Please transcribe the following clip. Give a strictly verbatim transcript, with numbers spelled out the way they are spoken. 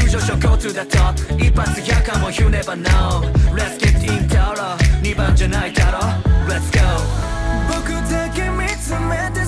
上昇 go to the top 一発百回も you never know Let's get in だろにばんじゃないだろ Let's go 僕だけ見つめて